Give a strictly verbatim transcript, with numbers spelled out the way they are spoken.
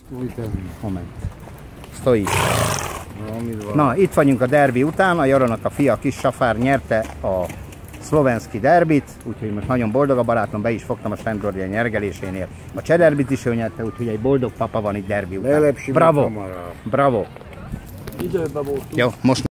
Moment. Sztoi. Na, itt vagyunk a derbi után, a Jaronak a fia, Kis Safár nyerte a szlovenszki derbit, úgyhogy most nagyon boldog a barátom, be is fogtam a Szentgordia nyergelésénél. A cseh derbit is ő nyerte, úgyhogy egy boldog papa van itt derbi után. Bravo! Bravo! Időben voltunk. Jó, most